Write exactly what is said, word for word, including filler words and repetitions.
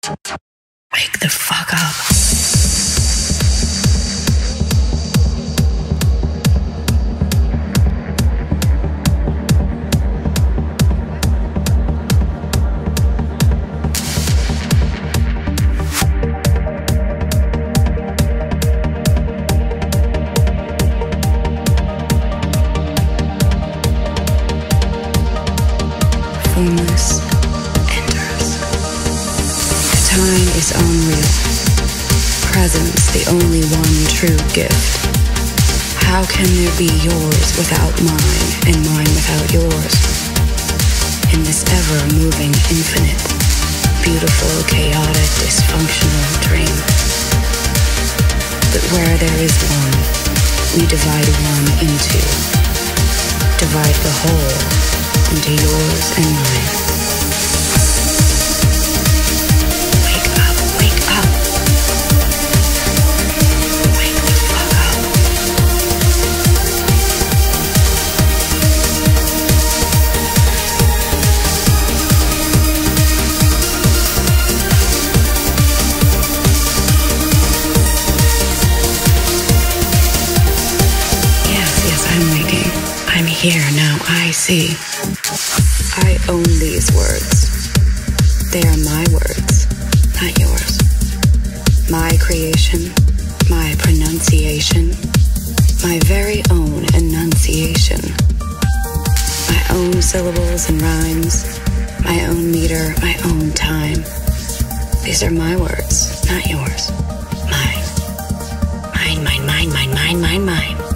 Wake the fuck up. Formless enters. Time is unreal. Presence the only one true gift. How can there be yours without mine, and mine without yours? In this ever-moving infinite, beautiful, chaotic, dysfunctional dream. But where there is one, we divide one into. Divide the whole into yours and mine. Wake up, wake up. Wake the fuck up. Yes, yes, I'm waking. I'm here now, I see. I own these words. They are my words, not yours. My creation, my pronunciation, my very own enunciation. My own syllables and rhymes, my own meter, my own time. These are my words, not yours. Mine. Mine, mine, mine, mine, mine, mine, mine.